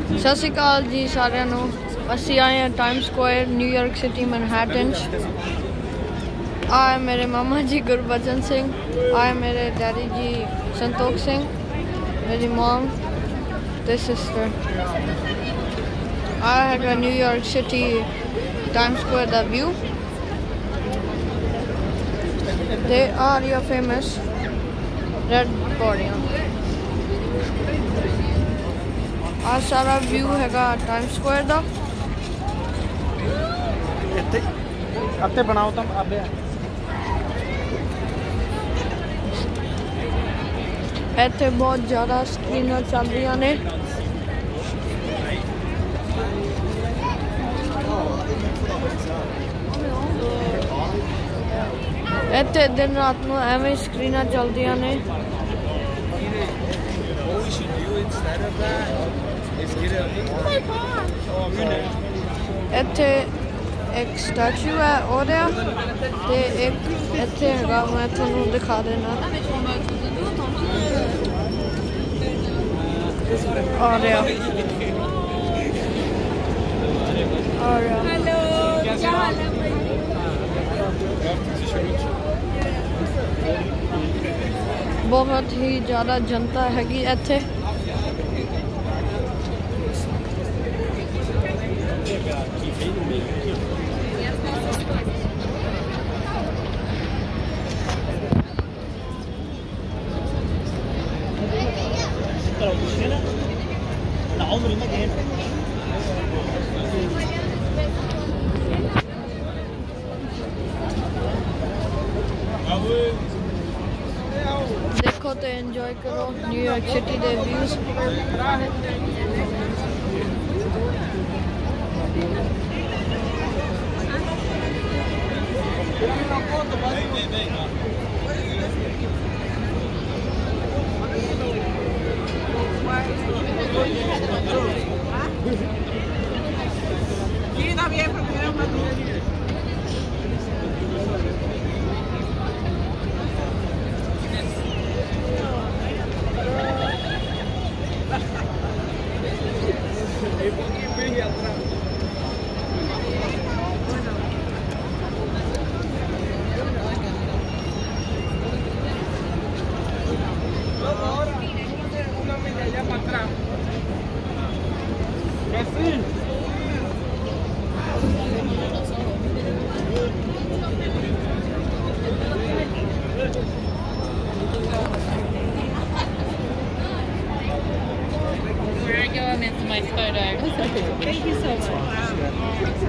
सत श्री अकाल जी सारिਆਂ ਨੂੰ ਅਸੀਂ आए हैं Time Square New York City Manhattan. आए मेरे मामा जी गुरबचन सिंह, आए मेरे डैडी जी संतोख सिंह, मेरी मॉम ते सिस्टर। आया है न्यूयॉर्क सिटी टाइम स्क्वायर दा view. They are your famous red बॉडियां। आ सारा व्यू हैगा टाइम स्क्वायर दा। ਇੱਥੇ ਬਣਾਓ ਤਾਂ ਆਬੇ ਇੱਥੇ ਬਹੁਤ ਜ਼ਿਆਦਾ ਸਕਰੀਨਾਂ ਚੱਲ ਰਹੀਆਂ ਨੇ। ਇੱਥੇ ਦਿਨ ਰਾਤ ਨੂੰ ਐਵੇਂ ਸਕਰੀਨਾਂ ਚੱਲਦੀਆਂ ਨੇ। ਇੱਥੇ एक स्टैचू है और एक इत्थे हैगा, मैं तुहानू दिखा देना। हेलो, क्या हाल है भाई? बहुत ही ज़्यादा जनता हैगी इत्थे। देखो तो एंजॉय करो न्यूयॉर्क सिटी के views. My photo. Thank you so much.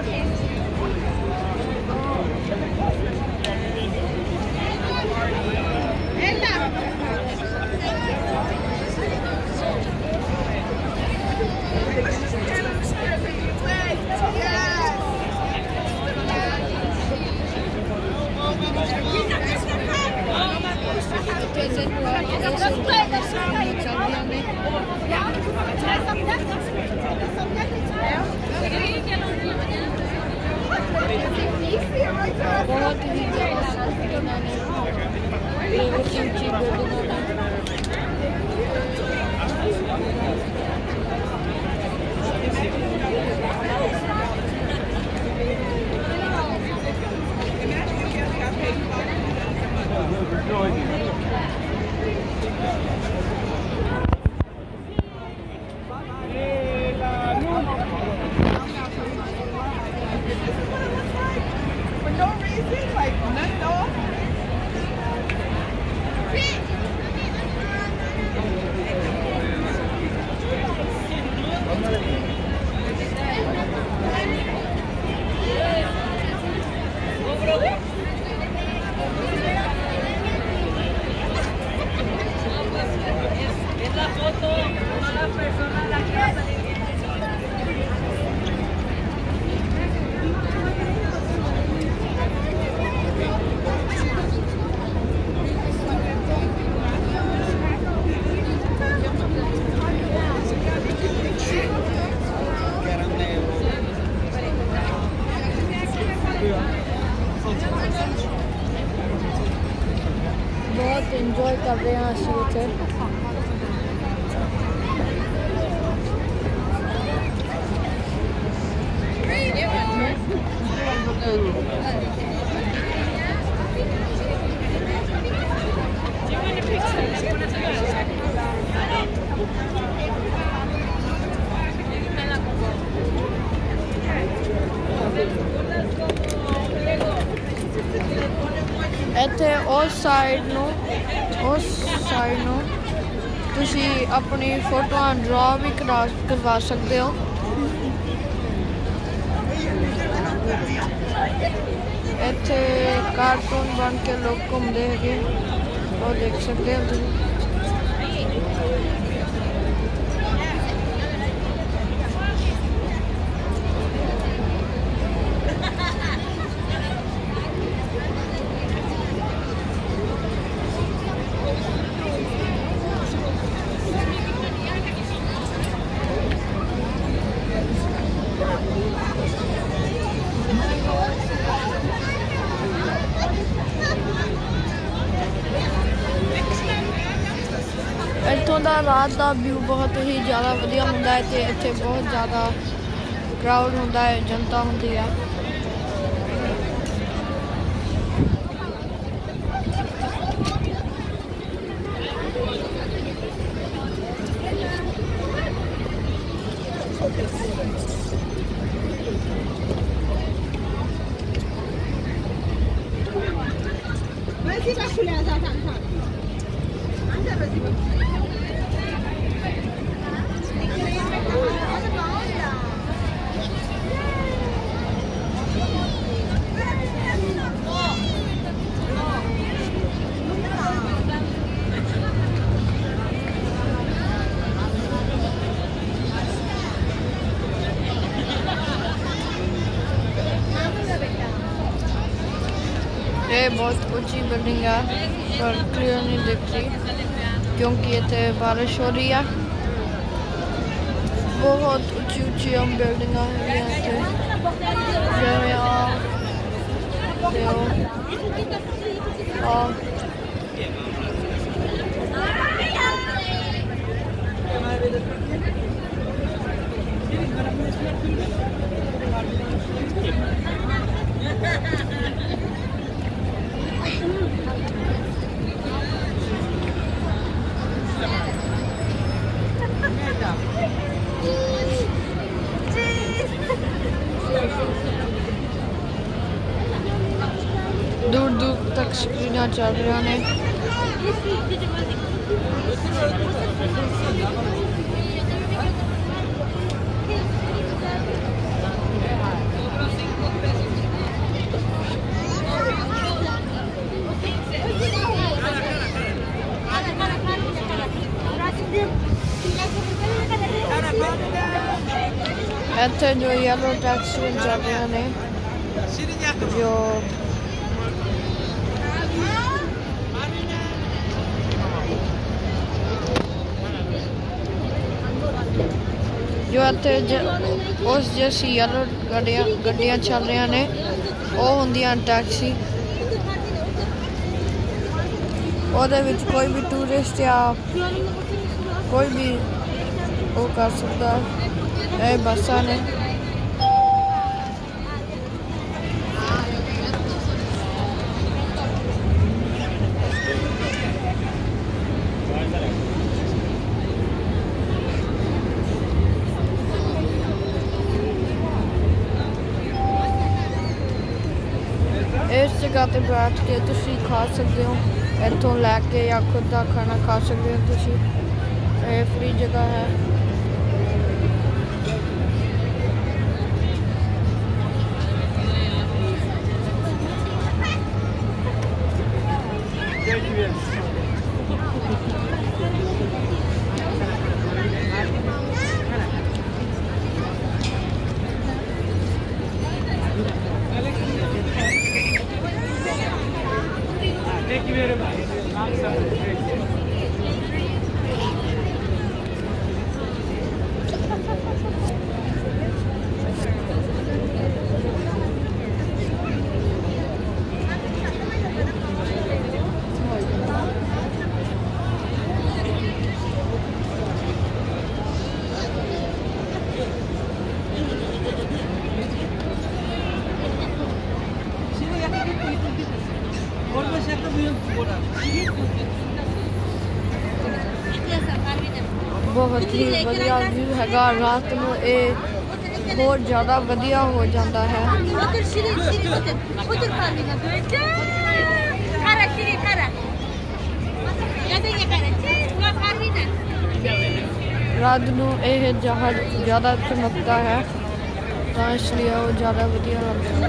बहुत ही ऊंची बहुत इंजॉय कर रहे हैं ਅਸੀਂ ਇੱਥੇ। उस साइड नूं तुसी अपनी फोटो ड्रॉ भी करवा सकते हो। इत्थे कार्टून बन के लोग घूमते हैं, वो देख सकते हो तुम। इत्थों का रात का व्यू बहुत ही ज़्यादा वधिया हुंदा है ते इत्थे बहुत ज़्यादा क्राउड हुंदा है, जनता हुंदी है। ये बहुत ऊंची बिल्डिंग है पर क्लियर नहीं दिख रही क्योंकि इतने बारिश हो रही है। बहुत ऊंची ऊंची हम बिल्डिंग है दूर दूर तक स्क्रीन चल रही ने। इत्थे जो येलो टैक्सी चल रहे ने जो इत्थे उस जैसी येलो गड्डियां चल रही ने वो होंदियां टैक्सी। ओहदे विच कोई भी टूरिस्ट या कोई भी वो कर सकता है। ये बसां ने इस जगह पे बैठ के तुसी खा सकते हो, इत्थों लैके या खुद का खाना खा सकते हो तुसी। ये फ्री जगह है। बहुत ही बढ़िया व्यू हैगा। रात में ये बहुत ज़्यादा बढ़िया हो जाता है। रात ਨੂੰ ਇਹ जहाज ज़्यादा चमकता है तो इसलिए वो ज़्यादा बढ़िया लगता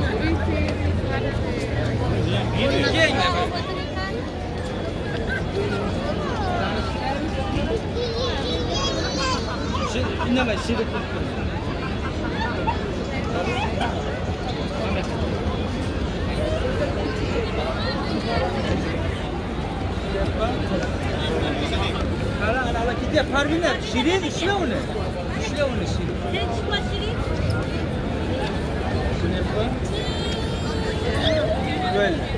Ala gidiyor parvine. Şirin işle onu. İşle onu şirin. Böyle.